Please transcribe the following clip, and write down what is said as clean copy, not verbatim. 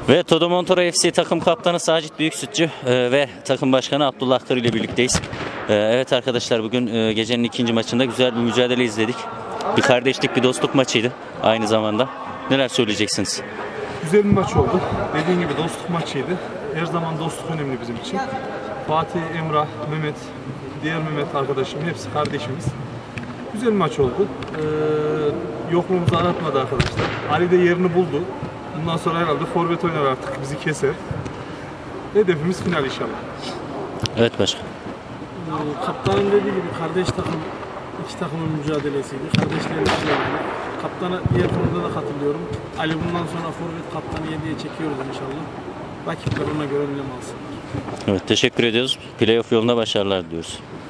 Ve Todo Montoro FC takım kaptanı Sacit Büyüksütçü ve takım başkanı Abdullah Kır ile birlikteyiz. Evet arkadaşlar, bugün gecenin ikinci maçında güzel bir mücadele izledik. Bir kardeşlik, bir dostluk maçıydı aynı zamanda. Neler söyleyeceksiniz? Güzel bir maç oldu. Dediğin gibi dostluk maçıydı. Her zaman dostluk önemli bizim için. Fatih, Emrah, Mehmet, diğer Mehmet arkadaşım hepsi kardeşimiz. Güzel bir maç oldu. Yokluğumuzu aratmadı arkadaşlar. Ali de yerini buldu. Bundan sonra herhalde forvet oynar, artık bizi keser. Hedefimiz final inşallah. Evet başkan. Kaptanın dediği gibi kardeş takım, iki takımın mücadelesiydi. Kardeşlerin işleriydi. Kaptana diğer konuda da katılıyorum. Ali bundan sonra forvet kaptanı 7'ye çekiyoruz inşallah. Rakipler ona göre önlem alsınlar. Evet, teşekkür ediyoruz. Playoff yolunda başarılar diliyoruz.